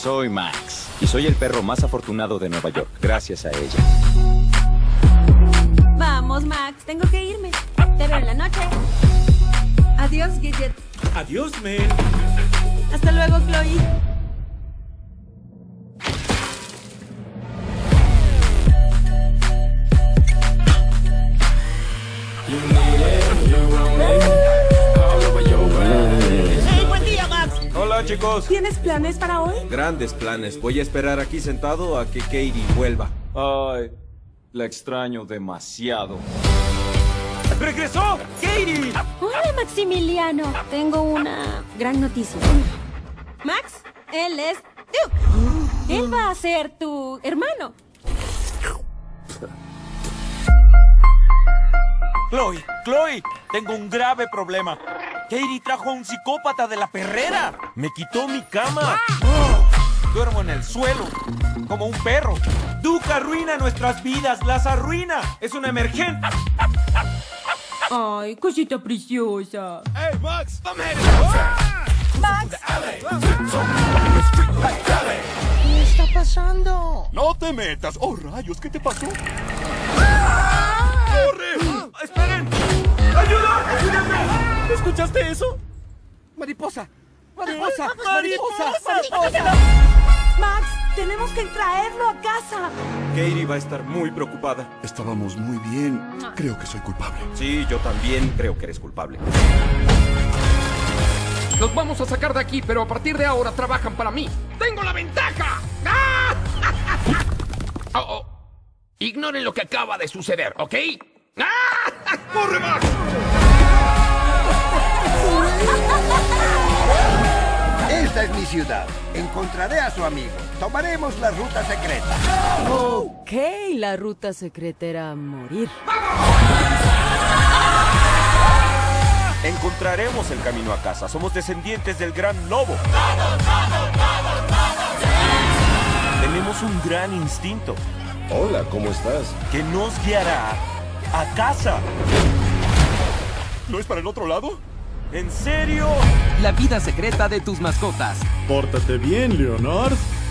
Soy Max y soy el perro más afortunado de Nueva York, gracias a ella. Vamos, Max, tengo que irme. Te veo en la noche. Adiós, Gidget. Adiós, Mel. Hasta luego, Chloe. ¡Hey, buen día, Max! Hola, chicos. ¿Tienes planes para hoy? Grandes planes. Voy a esperar aquí sentado a que Katie vuelva. Ay, la extraño demasiado. ¡Regresó! ¡Katie! Hola, Maximiliano. Tengo una gran noticia. Max, él es Duke. Él va a ser tu hermano. Chloe, tengo un grave problema. Katie trajo a un psicópata de la perrera. Me quitó mi cama. Duermo en el suelo, como un perro. Duke arruina nuestras vidas, las arruina. Es una emergencia. Ay, cosita preciosa. ¡Hey, Max! Max. ¿Qué está pasando? ¡No te metas! ¡Oh, rayos! ¿Qué te pasó? ¡Corre! ¡Esperen! ¡Ayuda! ¡Ayúdame! ¿Escuchaste eso? ¡Mariposa! ¡Mariposa! ¡Mariposa! ¡Mariposa! Max, tenemos que traerlo a casa. Katie va a estar muy preocupada. Estábamos muy bien. Creo que soy culpable. Sí, yo también creo que eres culpable. Los vamos a sacar de aquí, pero a partir de ahora trabajan para mí. ¡Tengo la ventaja! ¡Ah! Oh, oh. Ignoren lo que acaba de suceder, ¿ok? ¡Ah! ¡Corre, Max! Esta es mi ciudad. Encontraré a su amigo. Tomaremos la ruta secreta. Ok, la ruta secreta era morir. Encontraremos el camino a casa. Somos descendientes del gran lobo. Tenemos un gran instinto Hola, ¿cómo estás? que nos guiará a casa. ¿No es para el otro lado? ¿En serio? La vida secreta de tus mascotas. Pórtate bien, Leonard.